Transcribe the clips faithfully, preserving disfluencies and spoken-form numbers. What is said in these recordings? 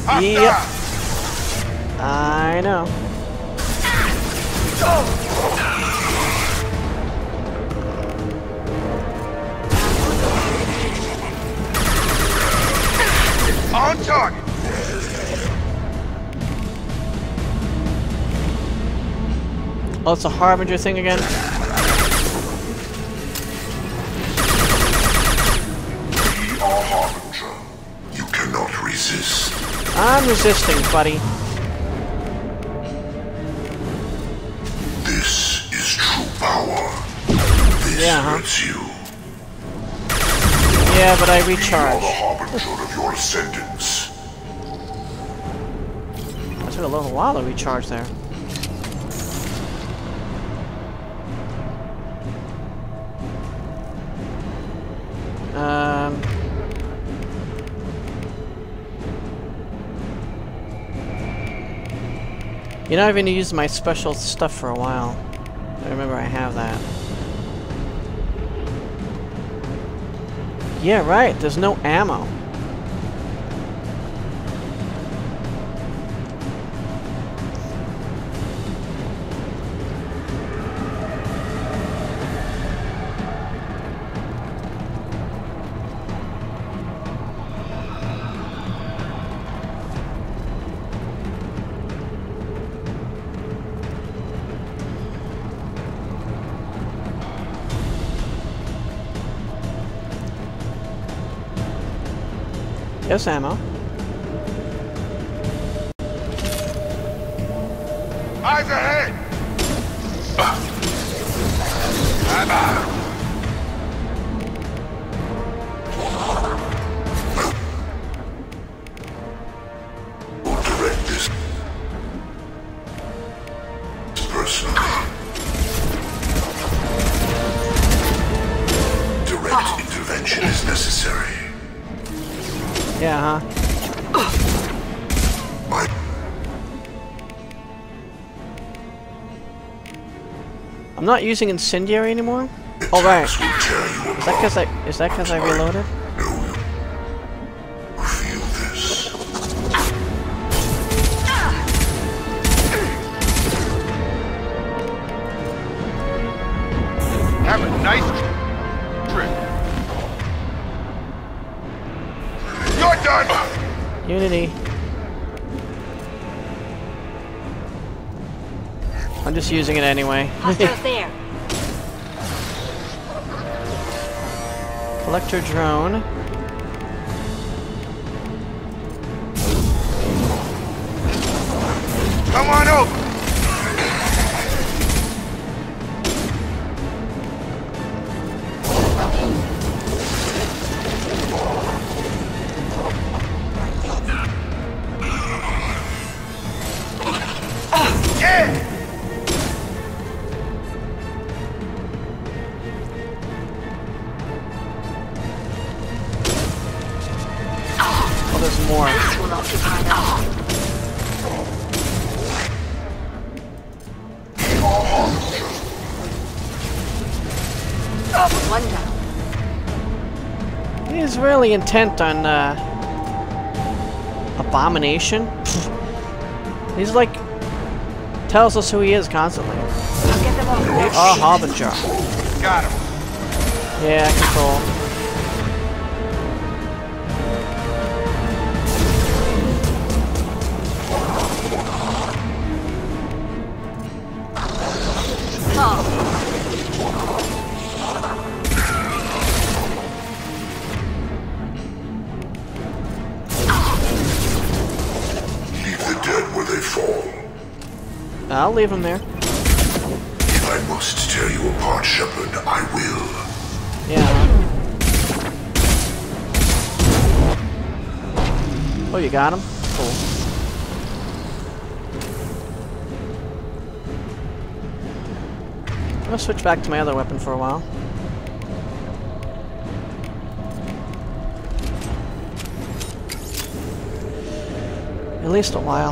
Yep. I know. On target. Oh, it's a Harbinger thing again? We are Harbinger. You cannot resist. I'm resisting, buddy. This is true power. This Yeah, huh? hurts you. Yeah, but I We are recharge. the harbinger of your ascendance. That took a little while to recharge there. Um... You know, I've been using my special stuff for a while. I remember I have that. Yeah, right, there's no ammo. Yes, ammo. Eyes ahead! I'm out! We'll direct this personally. Direct intervention is necessary. Yeah, huh? My I'm not using incendiary anymore? Oh, right. Is will tear you apart. that because I is that because I reloaded? No, you feel this. Have a nice trip. You're done! Unity. I'm just using it anyway. Hostiles there. Collector drone. Come on over! Yeah! Oh, there's more. This will occupy now. One down. He's really intent on uh, abomination. He's like tells us who he is constantly. I'll get them all. Oh, Harbinger. Got him. Yeah, control. Oh. Leave the dead where they fall. I'll leave him there. If I must tear you apart, Shepard, I will. Yeah. Oh, you got him? Cool. I'm gonna switch back to my other weapon for a while. At least a while.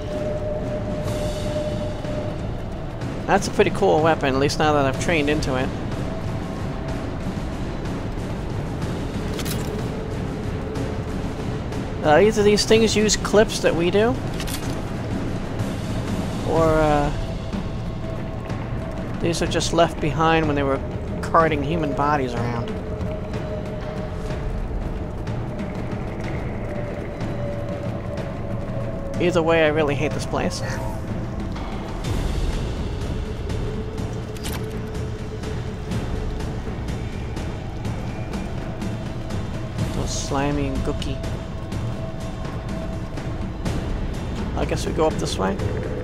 That's a pretty cool weapon, at least now that I've trained into it. Uh, either these things use clips that we do, or uh, these are just left behind when they were carting human bodies around. Either way, I really hate this place. So slimy and gooky. I guess we go up this way.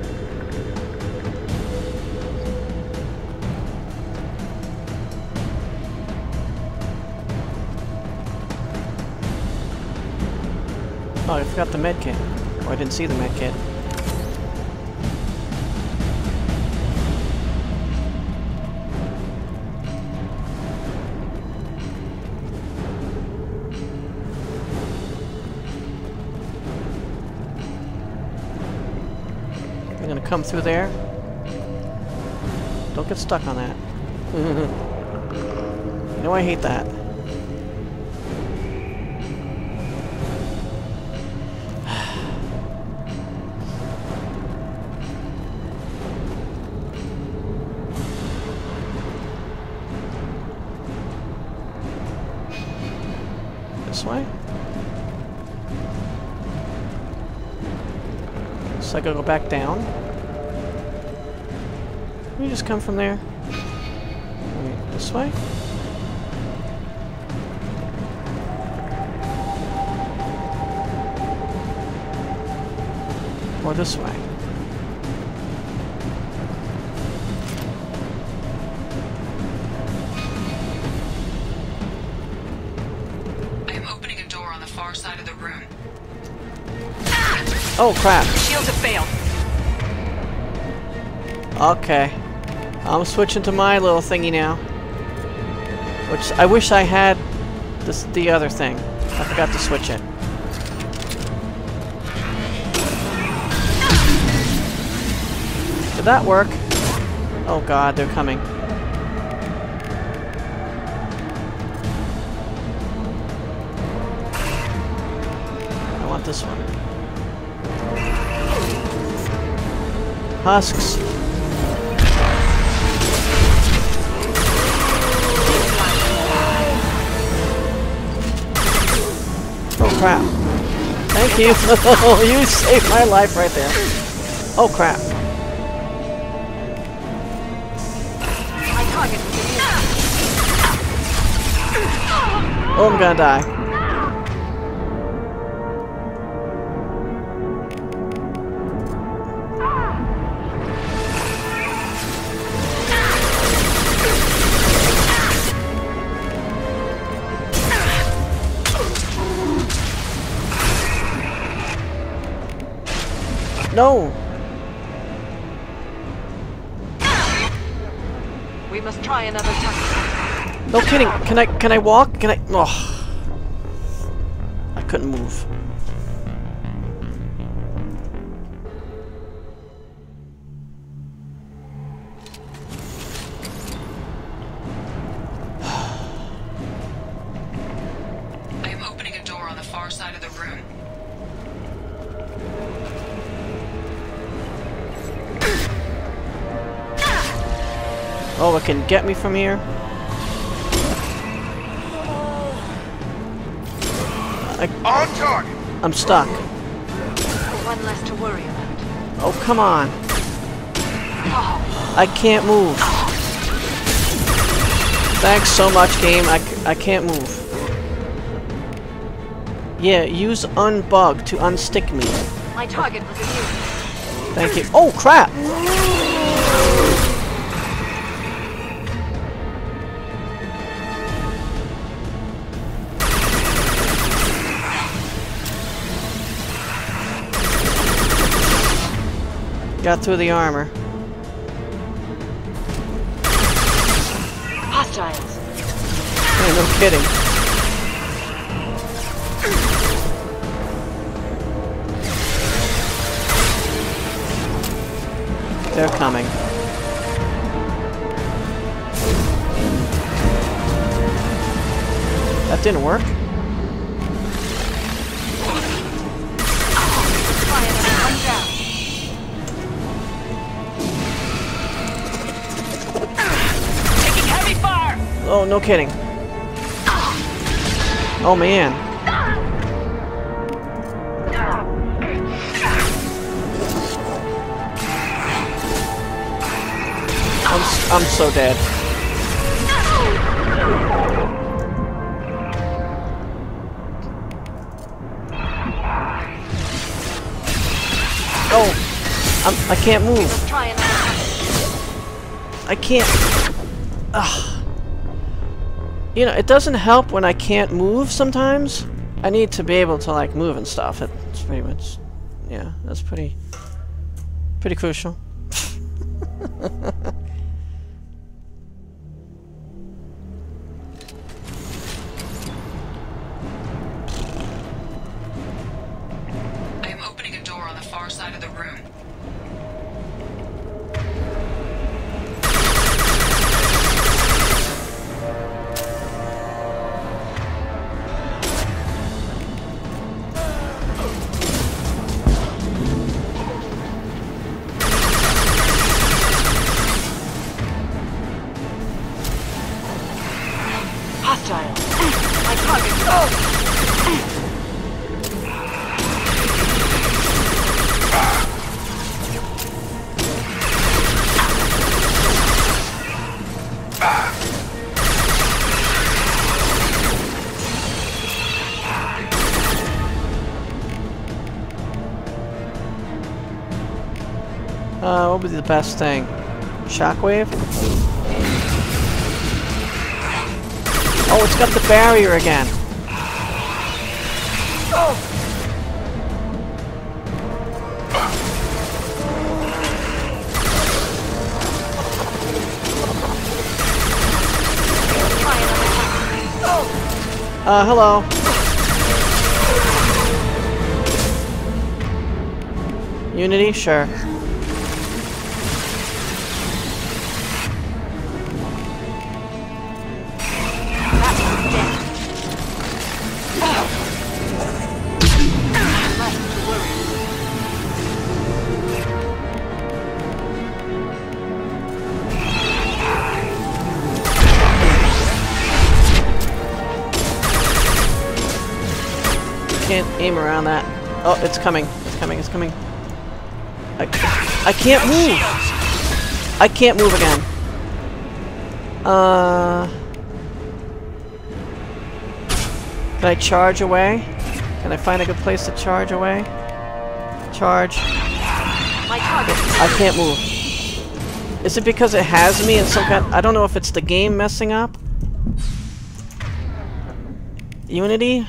Oh, I forgot the med kit. Oh, I didn't see the med kit. I'm gonna come through there. Don't get stuck on that. You know I hate that. This way? So I gotta go back down. Can we just come from there? Wait, this way? Or this way? Side of the room. Oh crap! Shields have failed. Okay, I'm switching to my little thingy now. Which I wish I had this the other thing. I forgot to switch it. Did that work? Oh god, they're coming. This one. Husks. Oh crap. Thank you. You saved my life right there. Oh crap. Oh, I'm gonna die. No! We must try another time. No kidding. Can I can I walk? Can I oh. I couldn't move. I am opening a door on the far side of the room. Oh, it can get me from here? I, On target. I'm stuck. One less to worry about. Oh, come on. I can't move. Thanks so much, game. I, c I can't move. Yeah, use unbug to unstick me. My target was immune. Thank you. Oh, crap! Got through the armor. Hostiles. Yeah, no kidding. They're coming. That didn't work. Oh, no kidding. Oh, man. I'm, s I'm so dead. Oh! I'm, I can't move. Try another. I can't... Ugh. You know, it doesn't help when I can't move sometimes. I need to be able to, like, move and stuff. It's pretty much... Yeah, that's pretty... Pretty crucial. I am opening a door on the far side of the room. Hostile. My target. Oh! Uh, what would be the best thing? Shockwave? Oh, it's got the barrier again. Oh! Try another time. Oh! Uh, hello. Unity? Sure. Can't aim around that. Oh, it's coming. It's coming. It's coming. I, I can't move. I can't move again. Uh, can I charge away? Can I find a good place to charge away? Charge. My target. I can't move. Is it because it has me in some kind? I don't know if it's the game messing up. Unity.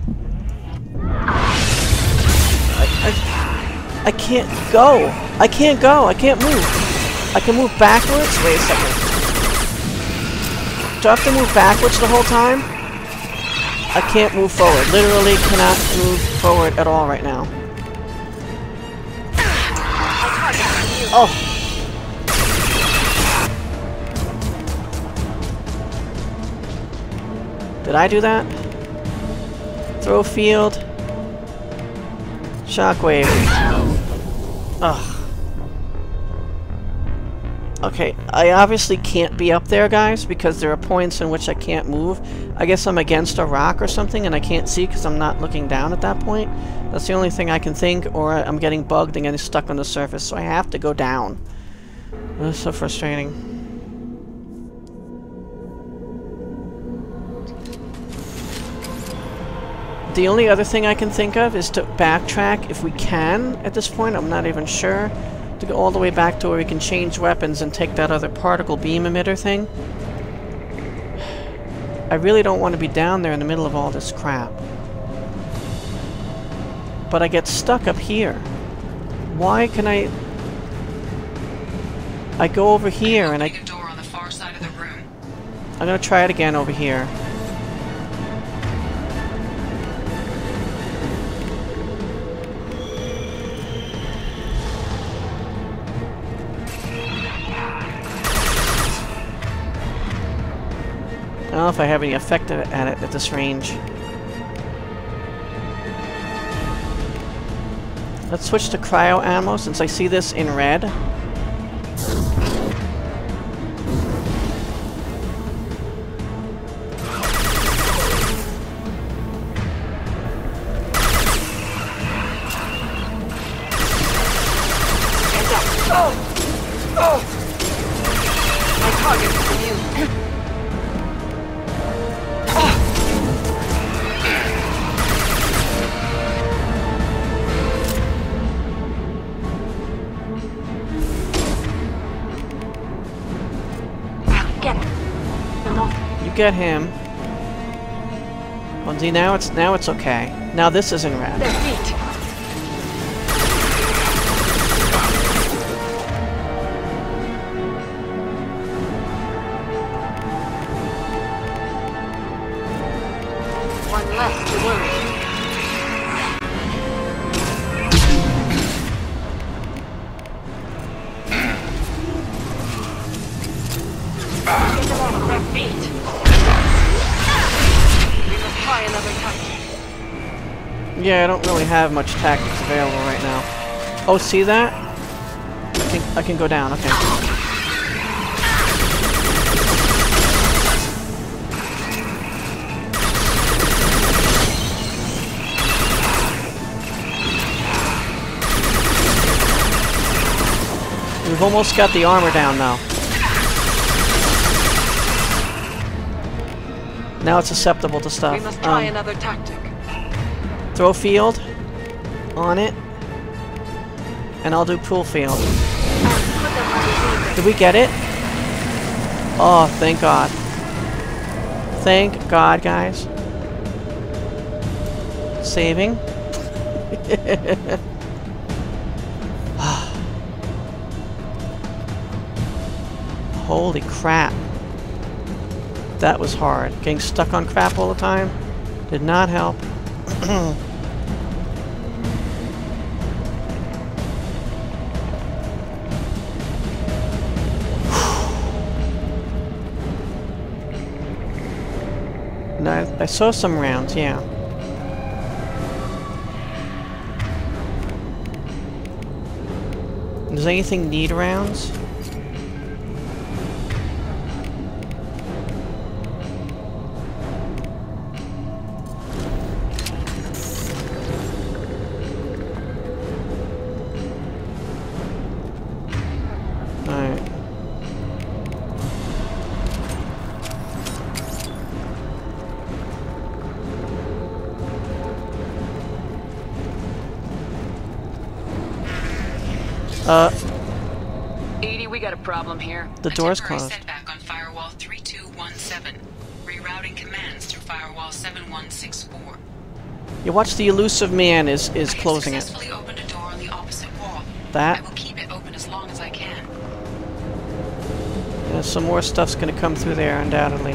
I, I can't go. I can't go. I can't move. I can move backwards. Wait a second. Do I have to move backwards the whole time? I can't move forward. Literally cannot move forward at all right now. Oh. Did I do that? Throw field. Shockwave. Ugh. Okay, I obviously can't be up there, guys, because there are points in which I can't move. I guess I'm against a rock or something and I can't see because I'm not looking down at that point. That's the only thing I can think, or I'm getting bugged and getting stuck on the surface, so I have to go down. That's so frustrating. The only other thing I can think of is to backtrack if we can at this point. I'm not even sure. To go all the way back to where we can change weapons and take that other particle beam emitter thing. I really don't want to be down there in the middle of all this crap. But I get stuck up here. Why can I... I go over here and I... Opening a door on the far side of the room. I'm gonna try it again over here. I don't know if I have any effect at it at this range. Let's switch to cryo ammo since I see this in red. target is immune. Get it. You get him. Well, see, now it's now it's okay. Now this isn't red. Their feet. One less to worry. Get them off their feet. We must try another tactic. Yeah, I don't really have much tactics available right now. Oh, see that? I can I can go down. Okay. We've almost got the armor down now. Now it's susceptible to stuff. We must try Um, another tactic. Throw field on it, and I'll do pool field. Put them where we need them. Did we get it? Oh, thank God. Thank God, guys. Saving. Holy crap. That was hard. Getting stuck on crap all the time did not help. No, I, I saw some rounds, yeah. Does anything need rounds? Alright. Uh, Edie, we got a problem here. the A door's temporary closed. setback on firewall three two one seven. Rerouting commands through firewall seven one six four. You watch the elusive man is is I have closing it. successfully opened a door on the opposite wall. I That. will keep it open as long as I can. Yeah, some more stuff's gonna come through there, undoubtedly.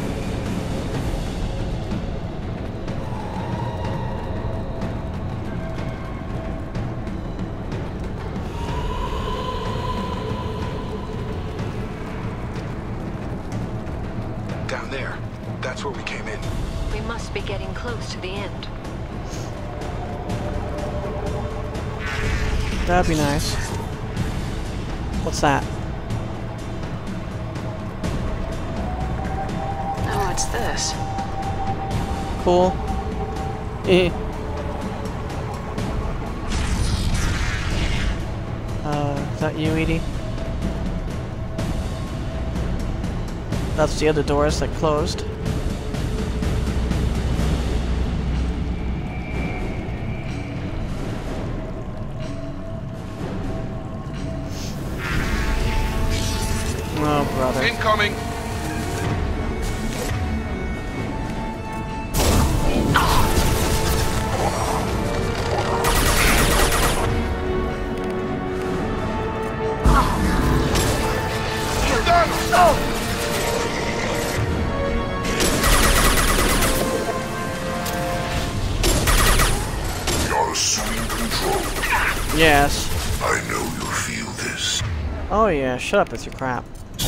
Down there. That's where we came in. We must be getting close to the end. That'd be nice. What's that? Oh, what's this? Cool. Eh. Uh, is that you, Edie? That's the other doors that closed. Oh, brother. Incoming. Done. Oh. You're assuming control. Yes. I know you feel this. Oh yeah, shut up with your crap.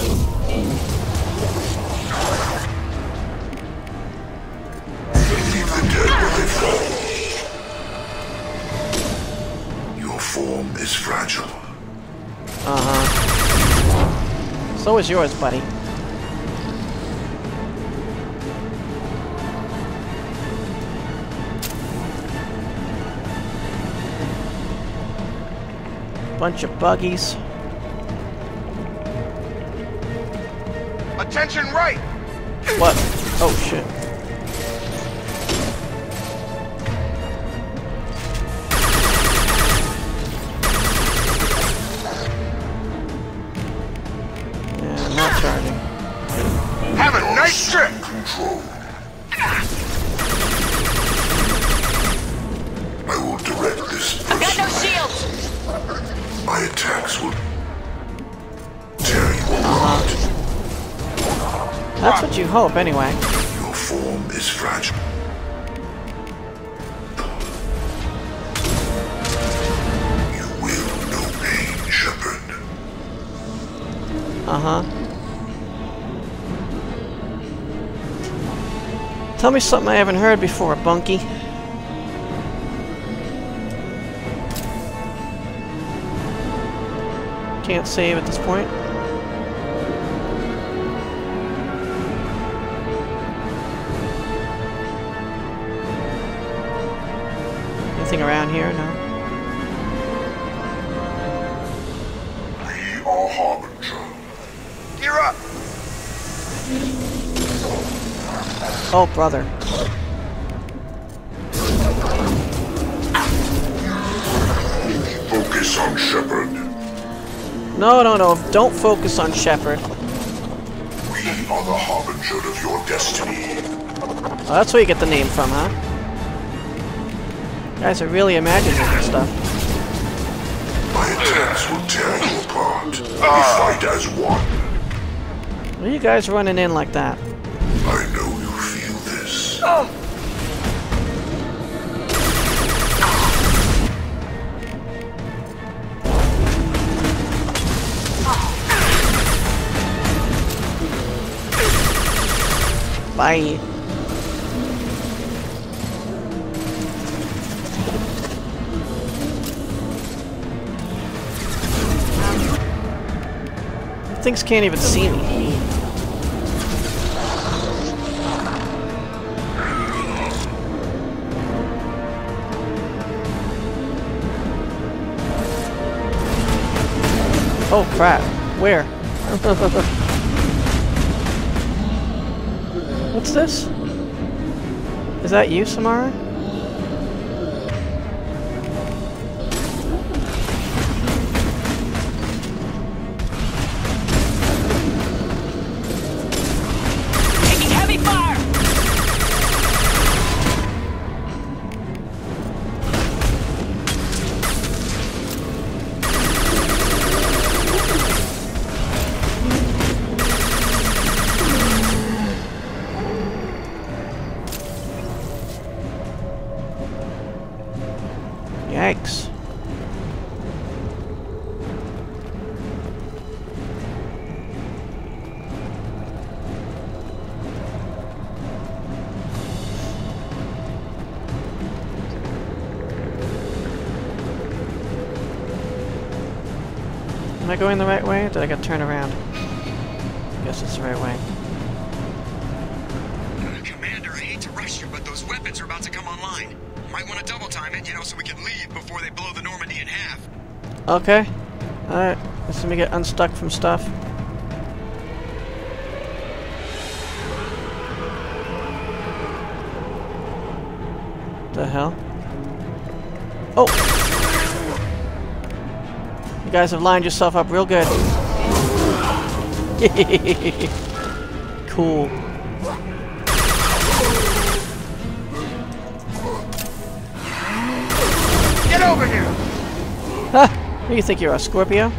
Leave the dead where they fall. Your form is fragile. Uh-huh. So is yours, buddy. Bunch of buggies. A Attention right! What? Oh shit. Yeah, I'm not charging. Have a nice trip! Control. I will direct this I've got no personally. shields! My attacks will tear you apart. That's what you hope, anyway. Your form is fragile. You will know pain, Shepard. Uh-huh. Tell me something I haven't heard before, Bunky. Can't save at this point. Anything around here? No. We are Harbinger. Gear up! Oh, brother. Focus on Shepard. No, no, no. Don't focus on Shepard. We are the harbinger of your destiny. Oh, that's where you get the name from, huh? You guys are really imaginative stuff. My attacks will tear you apart. We fight as one. What are you guys running in like that? I know you feel this. Bye. Things can't even see me. Oh crap. Where? What's this? Is that you, Samara? Taking heavy fire! Yikes. Am I going the right way? Or did I get turned around? Guess it's the right way. Commander, I hate to rush you, but those weapons are about to come online. Might want to double time it, you know, so we can leave before they blow the Normandy in half. Okay. Alright. Let's let me get unstuck from stuff. The hell? Oh! You guys have lined yourself up real good. Cool. Get over here! Ha! What do you think you're, a Scorpio?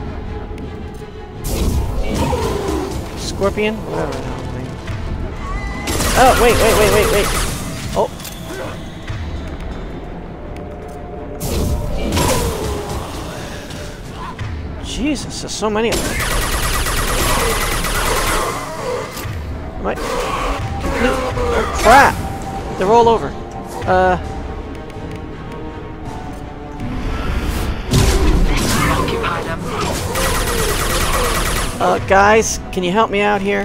Scorpion? Whatever the hell, man. Oh, wait, wait, wait, wait, wait. Oh. Jesus, there's so many of them. Am I complete? Oh, crap! They're all over. Uh... Occupy them. Uh, guys, can you help me out here?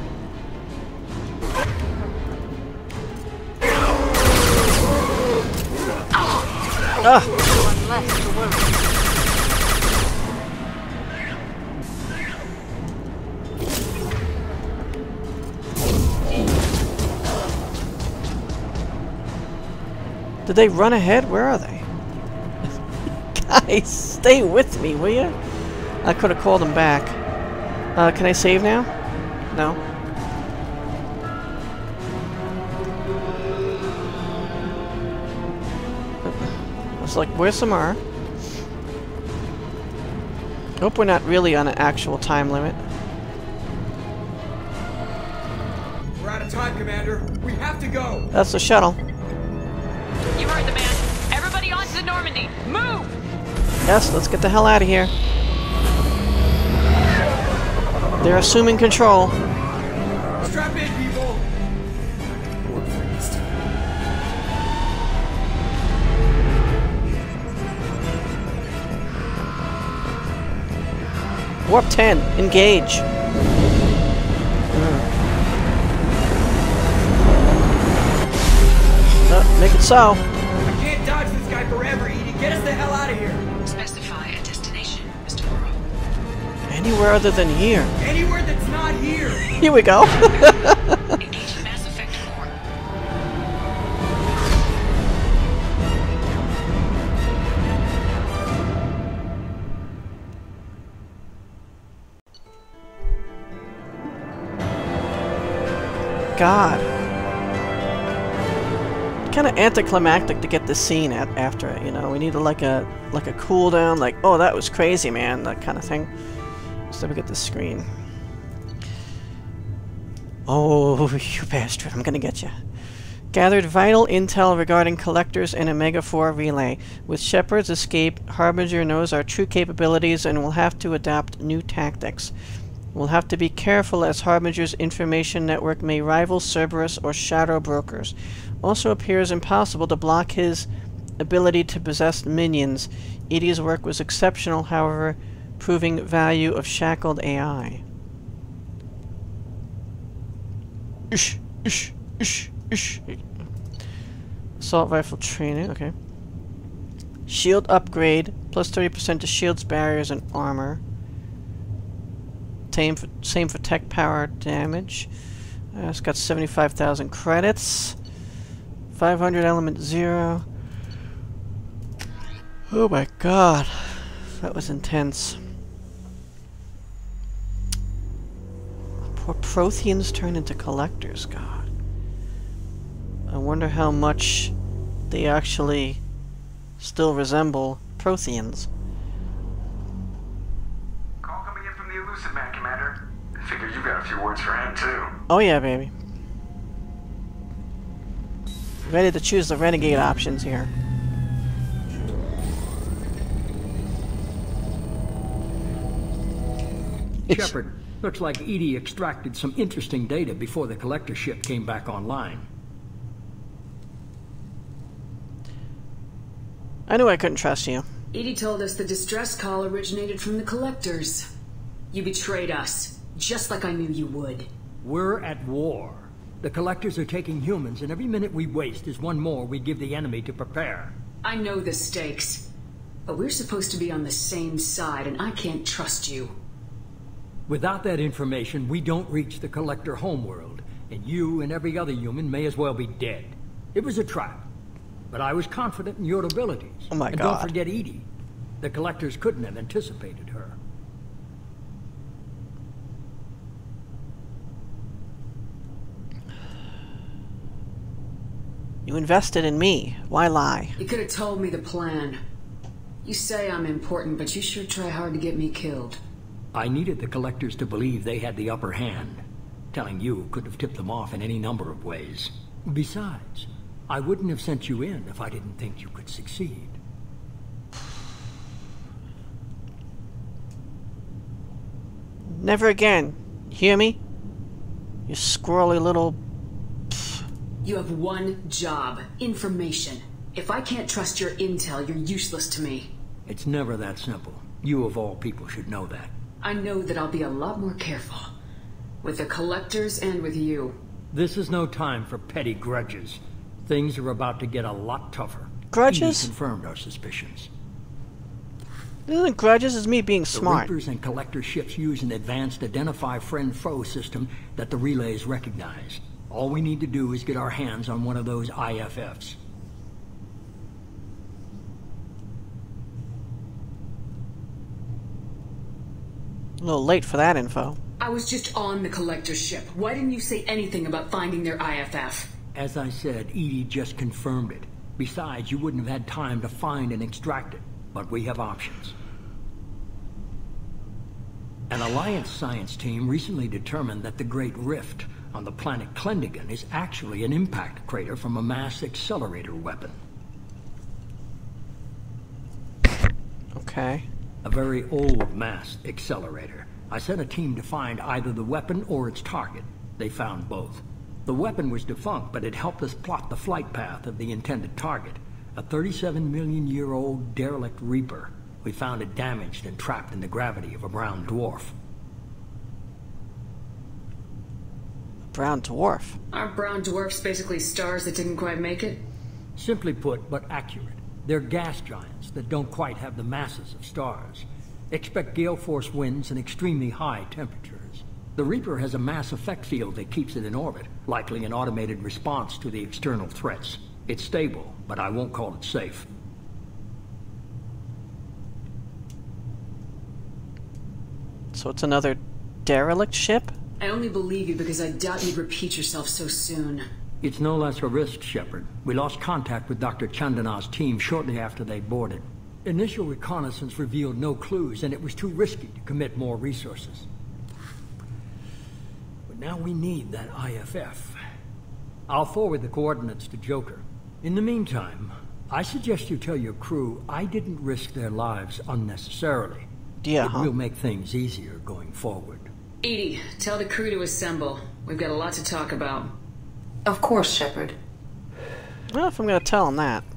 Ah! One less to worry. Did they run ahead? Where are they? Guys, stay with me, will you? I could have called them back. Uh, can I save now? No. It's like, where's Samara? Hope we're not really on an actual time limit. We're out of time, Commander. We have to go. That's the shuttle. You heard the man. Everybody onto the Normandy. Move! Yes, let's get the hell out of here. They're assuming control. Strap in, people. Warp ten, engage. Uh, make it so. I can't dodge this guy forever, Edie. Get us the hell out of here. Specify a destination, Mister Morrow. Anywhere other than here. Anywhere that's not here. Here we go. Engage Mass Effect core. God. Kind of anticlimactic to get this scene at, after it, you know. We need a, like a like a cool down, like, oh, that was crazy, man, that kind of thing. So we get the screen. Oh, you bastard! I'm gonna get you. Gathered vital intel regarding collectors in Omega four relay. With Shepard's escape, Harbinger knows our true capabilities and will have to adapt new tactics. We'll have to be careful as Harbinger's information network may rival Cerberus or Shadow Brokers. Also appears impossible to block his ability to possess minions. Edie's work was exceptional, however, proving value of shackled A I. Ish, ish, ish, ish. Assault rifle training, okay. Shield upgrade, plus thirty percent to shields, barriers, and armor. Same for, same for tech power damage. Uh, it's got seventy-five thousand credits. five hundred element zero. Oh my god. That was intense. Poor Protheans turn into collectors, god. I wonder how much they actually still resemble Protheans. Call coming in from the Elusive Man, Commander. I figure you got a few words for him, too. Oh yeah, baby. Ready to choose the renegade options here. Shepard, looks like Edie extracted some interesting data before the collector ship came back online. I knew I couldn't trust you. Edie told us the distress call originated from the collectors. You betrayed us, just like I knew you would. We're at war. The collectors are taking humans, and every minute we waste is one more we give the enemy to prepare. I know the stakes, but we're supposed to be on the same side, and I can't trust you. Without that information, we don't reach the collector homeworld, and you and every other human may as well be dead. It was a trap, but I was confident in your abilities. Oh my and god. don't forget Edie. The collectors couldn't have anticipated her. You invested in me. Why lie? You could have told me the plan. You say I'm important, but you sure try hard to get me killed. I needed the collectors to believe they had the upper hand. Telling you could have tipped them off in any number of ways. Besides, I wouldn't have sent you in if I didn't think you could succeed. Never again. Hear me? You squirrely little... You have one job. Information. If I can't trust your intel, you're useless to me. It's never that simple. You of all people should know that. I know that I'll be a lot more careful. With the collectors and with you. This is no time for petty grudges. Things are about to get a lot tougher. Grudges? Edie confirmed our suspicions. This isn't grudges, it's me being The smart. Reapers and collector ships use an advanced identify friend-foe system that the relays recognize. All we need to do is get our hands on one of those I F Fs. A little late for that info. I was just on the collector's ship. Why didn't you say anything about finding their I F F? As I said, Edie just confirmed it. Besides, you wouldn't have had time to find and extract it. But we have options. An Alliance science team recently determined that the Great Rift on the planet Klendigan is actually an impact crater from a mass accelerator weapon. Okay. A very old mass accelerator. I sent a team to find either the weapon or its target. They found both. The weapon was defunct, but it helped us plot the flight path of the intended target. A thirty-seven million year old derelict Reaper. We found it damaged and trapped in the gravity of a brown dwarf. Brown dwarf? Aren't brown dwarfs basically stars that didn't quite make it? Simply put, but accurate. They're gas giants that don't quite have the masses of stars. Expect gale force winds and extremely high temperatures. The Reaper has a mass effect field that keeps it in orbit, likely an automated response to the external threats. It's stable, but I won't call it safe. So it's another derelict ship? I only believe you because I doubt you'd repeat yourself so soon. It's no less a risk, Shepard. We lost contact with Doctor Chandana's team shortly after they boarded. Initial reconnaissance revealed no clues, and it was too risky to commit more resources. But now we need that I F F. I'll forward the coordinates to Joker. In the meantime, I suggest you tell your crew I didn't risk their lives unnecessarily. Yeah, It huh? will make things easier going forward. Edie, tell the crew to assemble. We've got a lot to talk about. Of course, Shepard. Well, if I'm gonna tell him that.